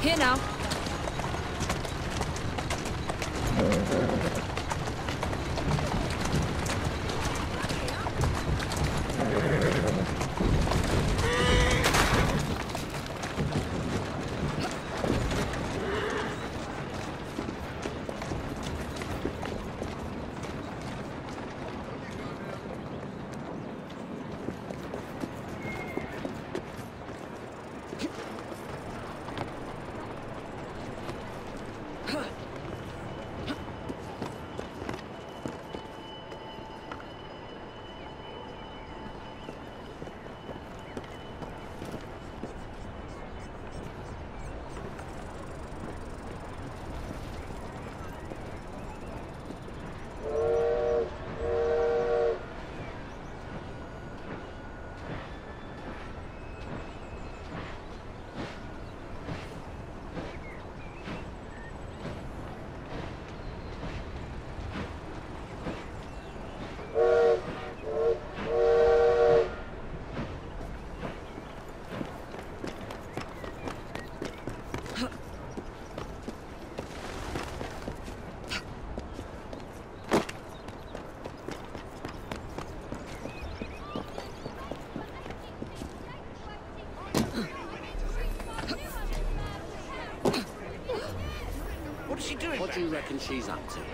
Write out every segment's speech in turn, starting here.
Here now. What do you reckon she's up to?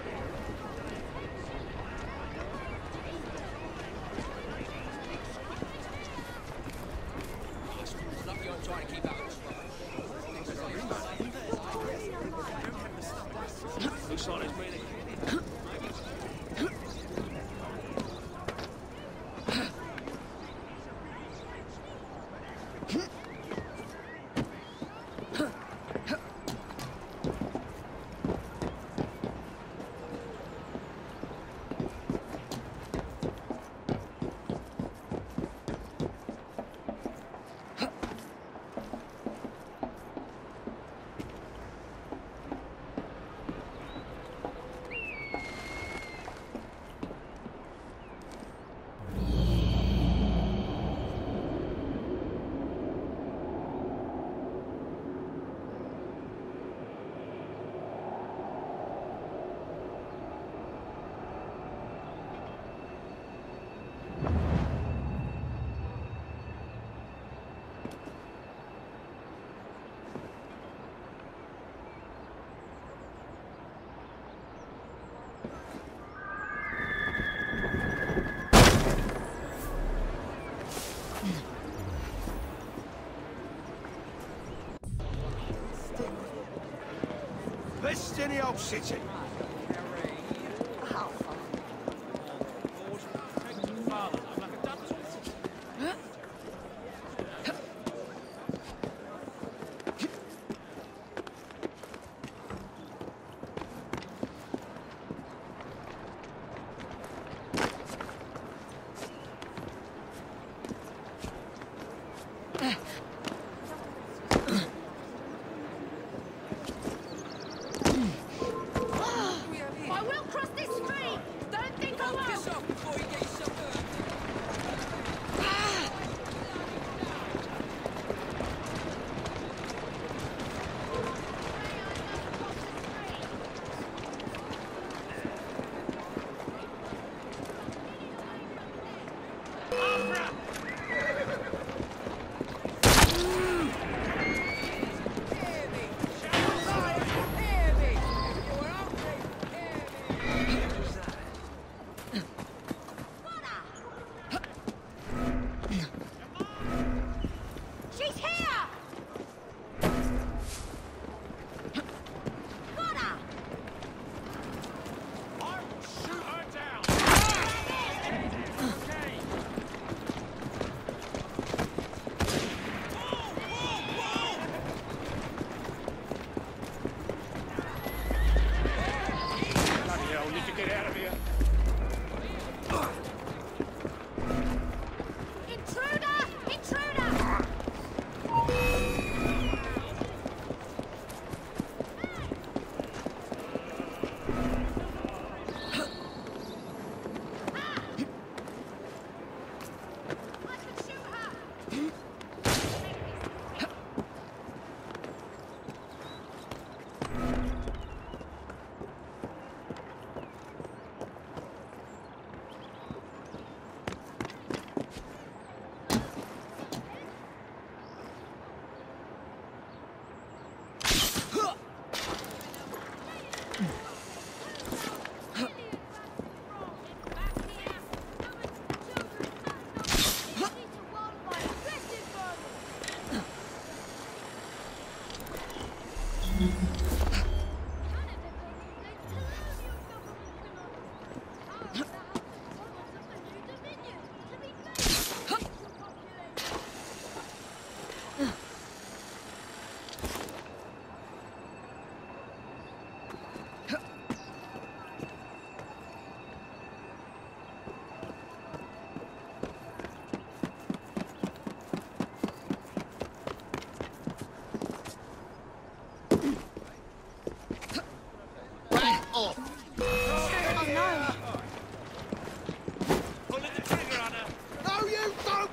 Looks like it's been... Best in the old city. Off. Oh no! Pulling the trigger on her. No, you don't!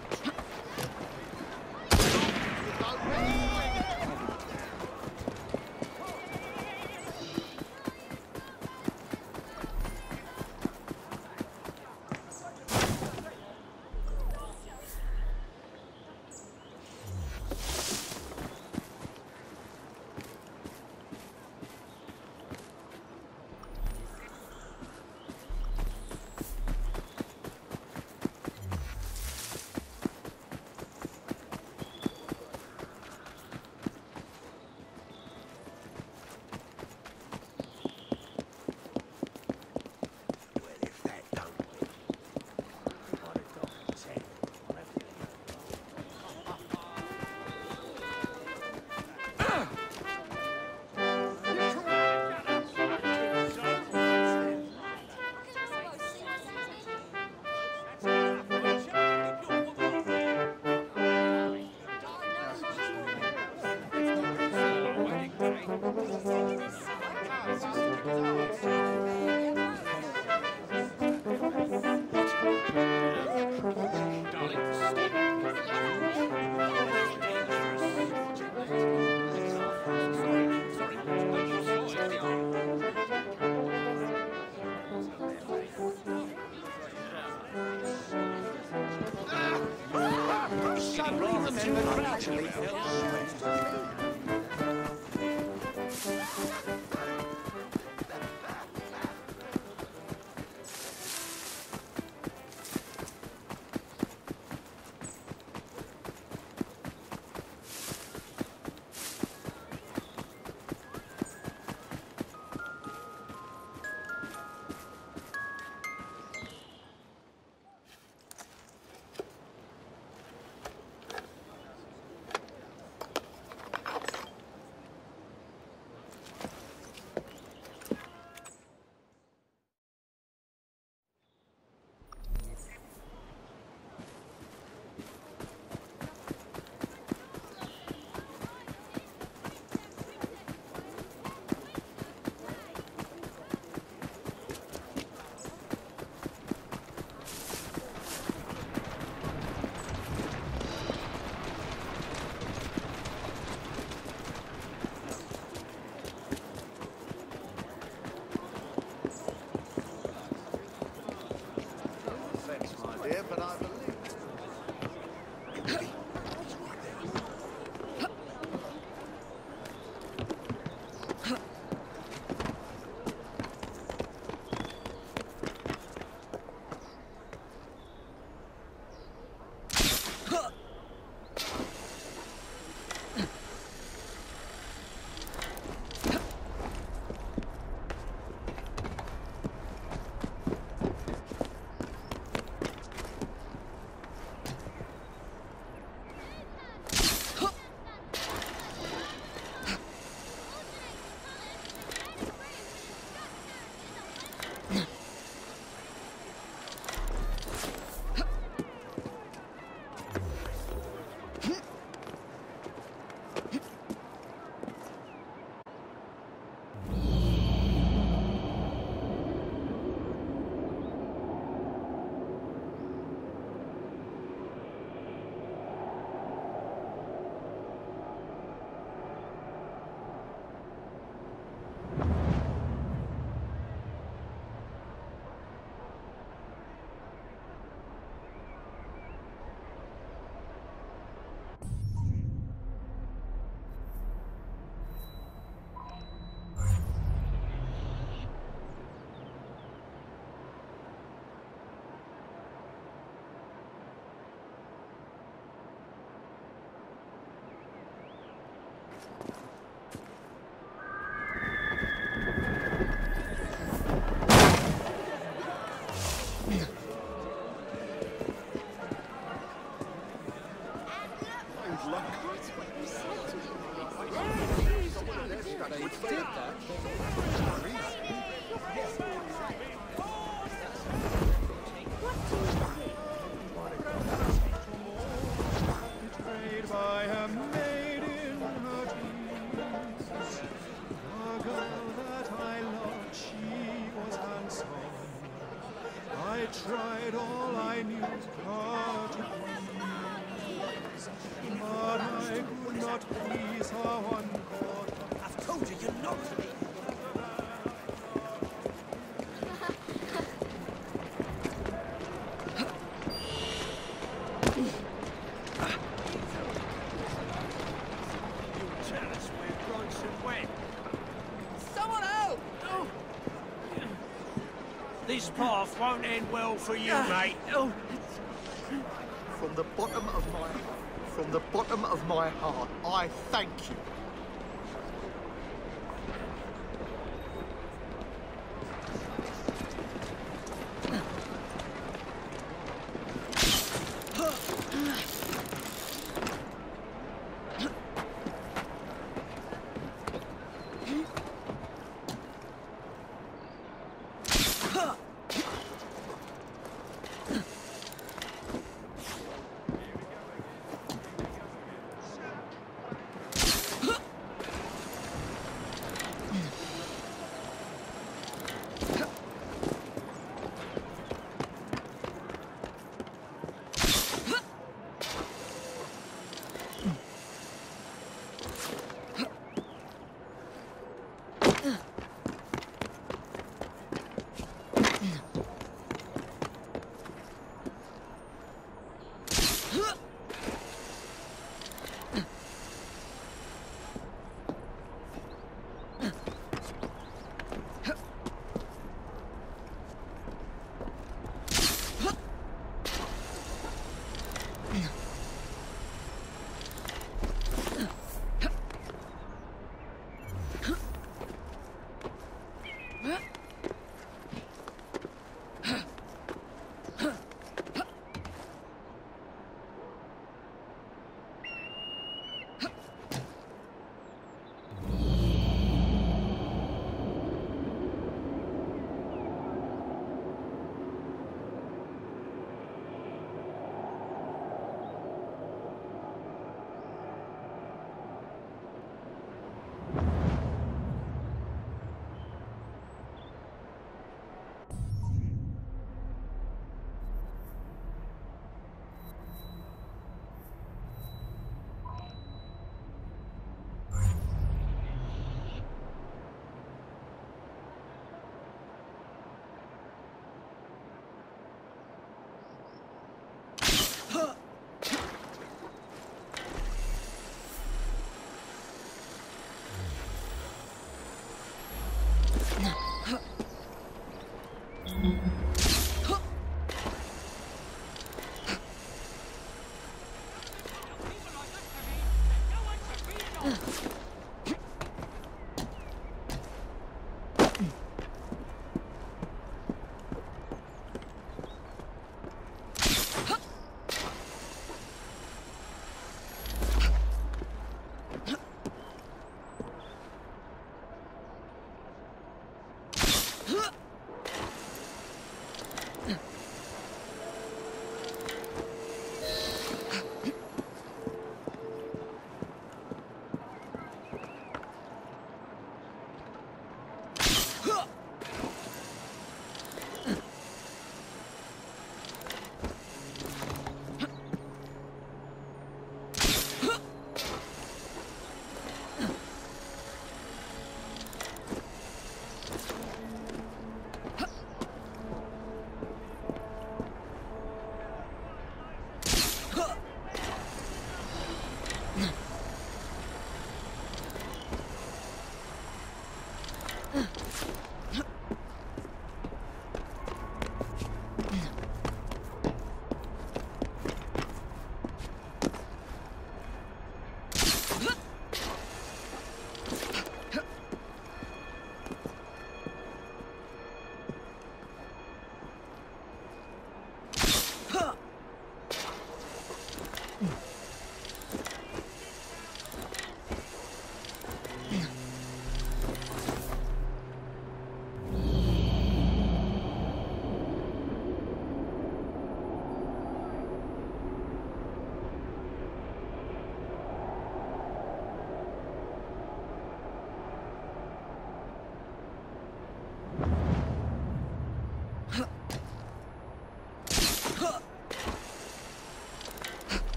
But I believe. Good luck. Betrayed by a maid in her teens. The girl that I loved, she was handsome. I tried all I knew her to please, but I could not please her one quarter. I've told you you're not to be. This path won't end well for you, mate. From the bottom of my heart, I thank you.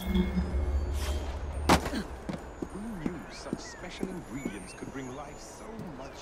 Who knew such special ingredients could bring life so much?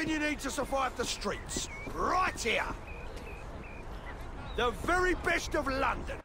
Everything you need to survive the streets, right here. The very best of London.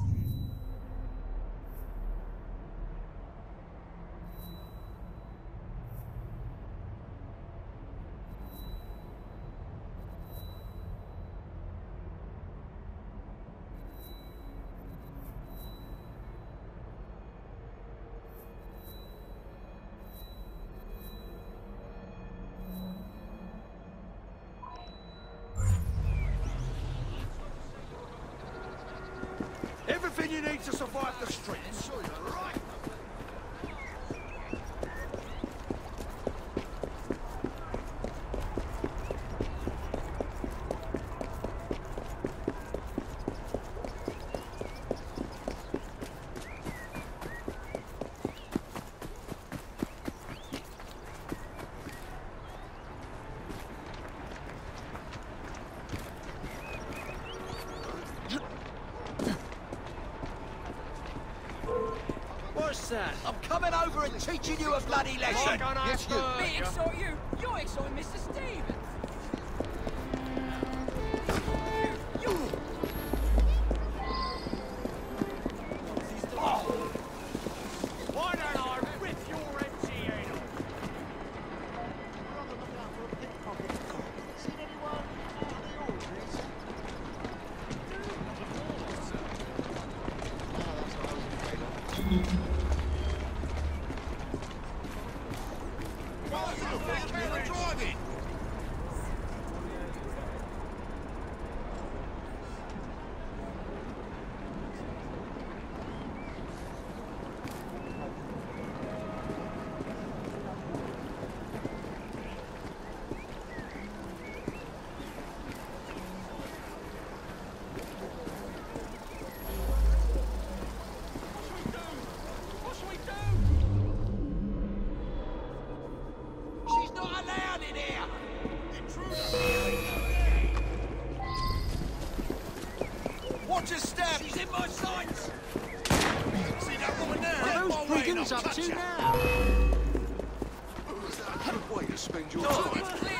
Everything you need to survive the streets, right? What's that? I'm coming over and teaching you a bloody lesson. Yes, you. Me excite you? You're exciting Mr. Stevens. Why don't I rip your empty head off? Seen anyone out of the ordinaries? That's what I was afraid of. Driving. What should we do? She's not allowed in here. Watch your step. She's in my sights. See that woman there? What are those brigands up to now? Is that a good way to spend your It's time? clear.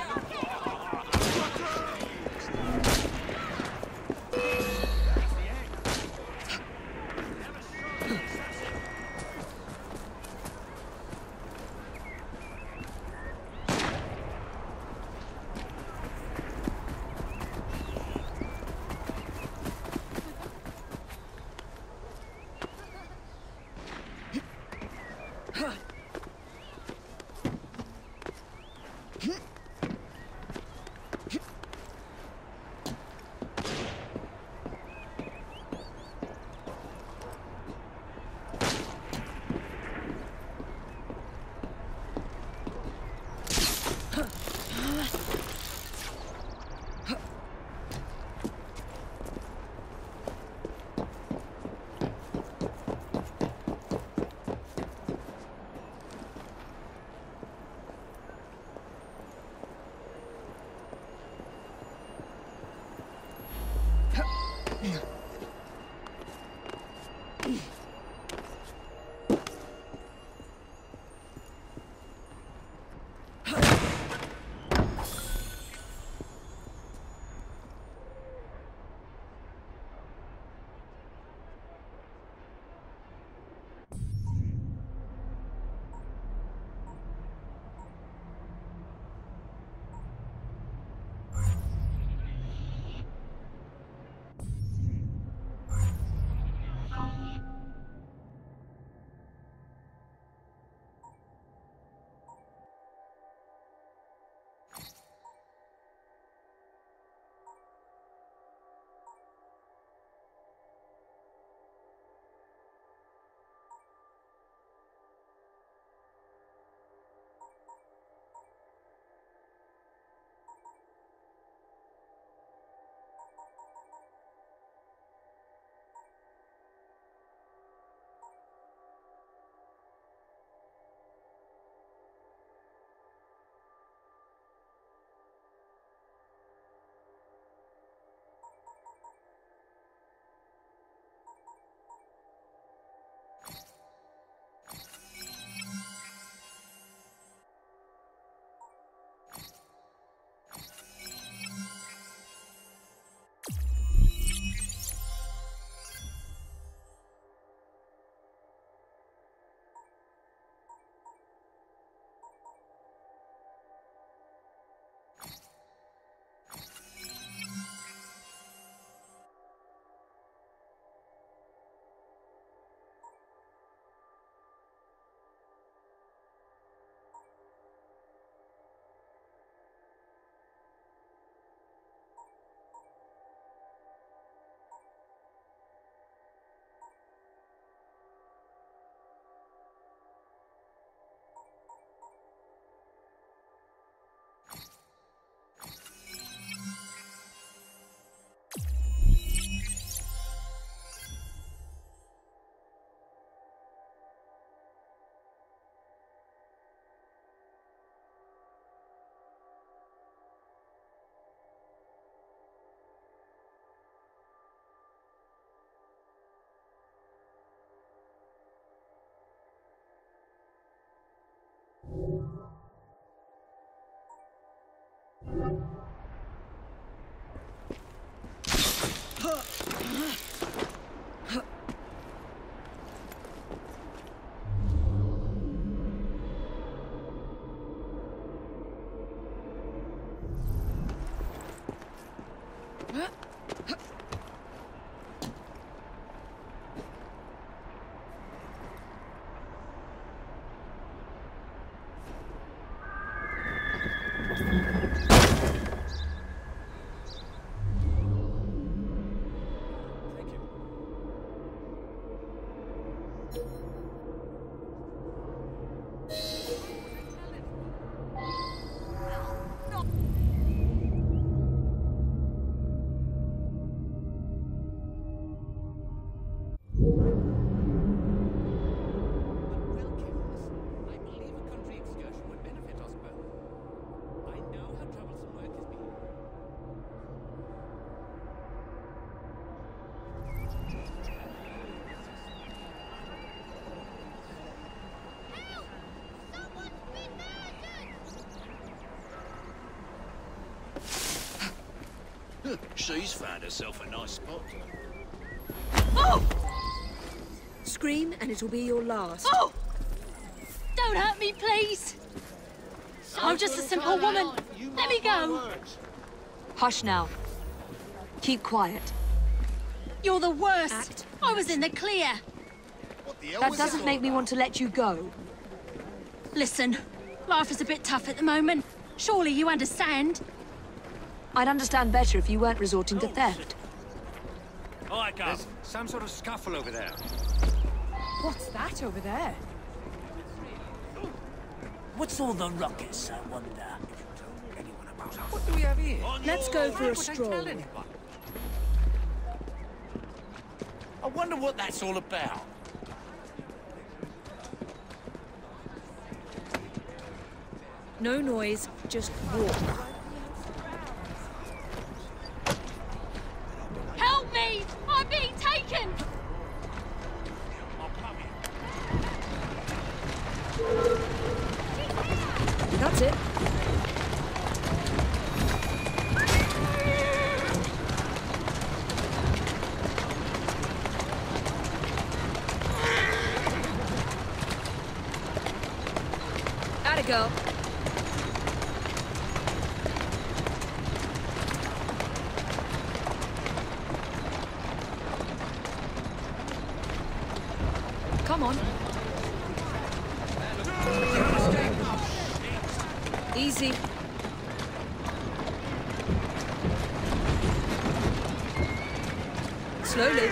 She's found herself a nice spot. Oh! Scream and it'll be your last. Oh! Don't hurt me, please. I'm just a simple woman. Let me go. Hush now. Keep quiet. You're the worst. Act. I was in the clear. What the hell That was doesn't this make all me about? want to let you go. Listen, life is a bit tough at the moment. Surely you understand. I'd understand better if you weren't resorting to theft. Hi, Gov. There's some sort of scuffle over there. What's that over there? What's all the ruckus, I wonder? If you told anyone about us. What do we have here? Let's go for a Why would I stroll. tell anyone? I wonder what that's all about. No noise, just walk. Help me! I'm being taken! That's it. Atta girl. Come on. Easy. Slowly.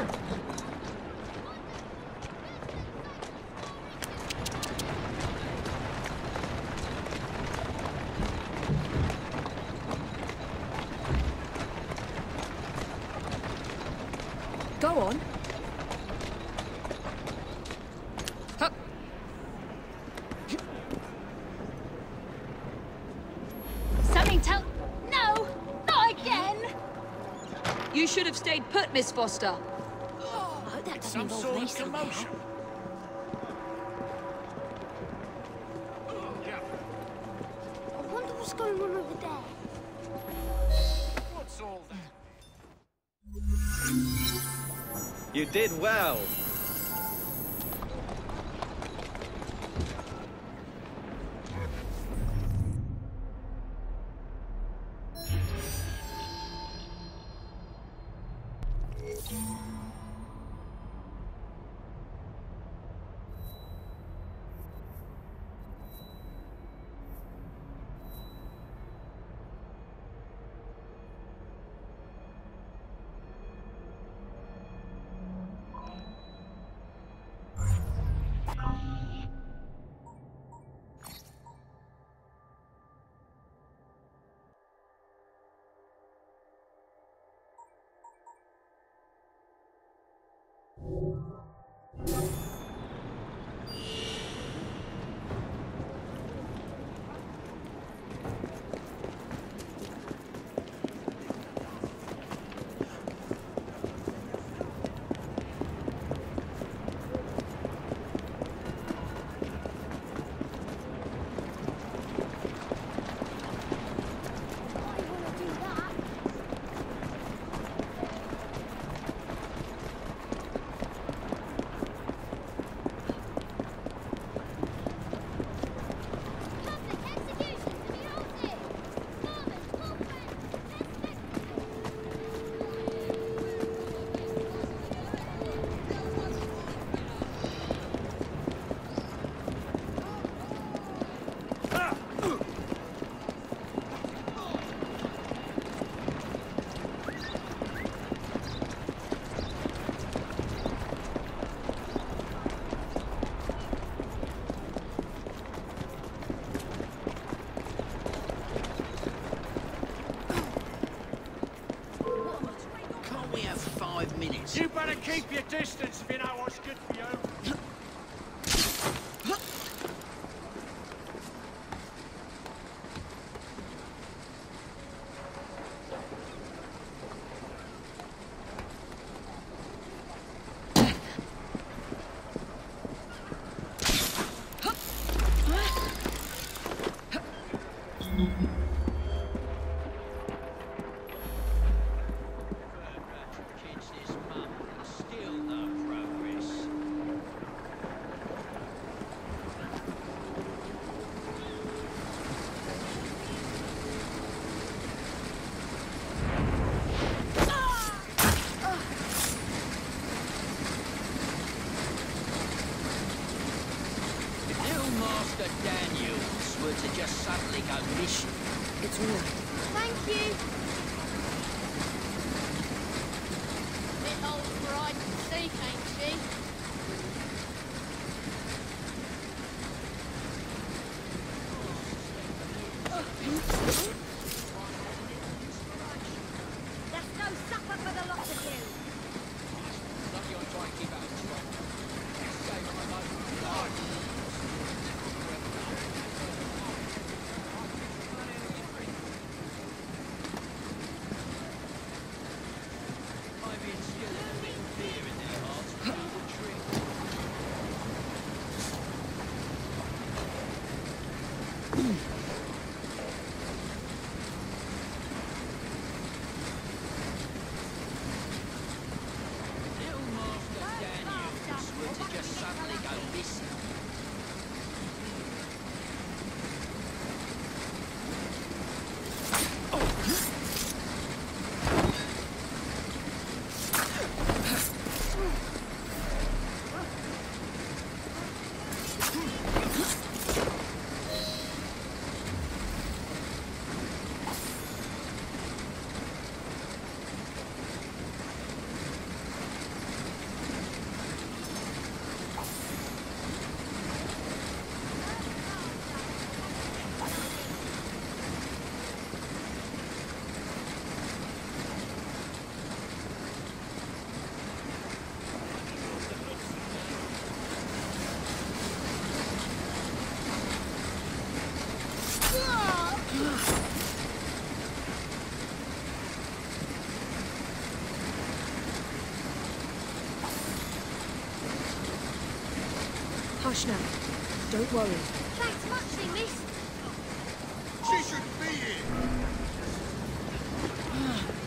Go on. Hup. Something tell... No! Not again! You should have stayed put, Miss Foster. I hope that doesn't Some involve sort me of somehow. commotion. I wonder what's going on over there. What's all that? You did well. Keep your distance if you know what's good for you. To just suddenly go missing. It's all right. Thank you. Bit old for hide and seek, ain't she? There's no supper for the lot of you. Lucky I'm trying to keep out of trouble. Save my life. Hush now. Don't worry. Thanks muchly, miss. She shouldn't be here.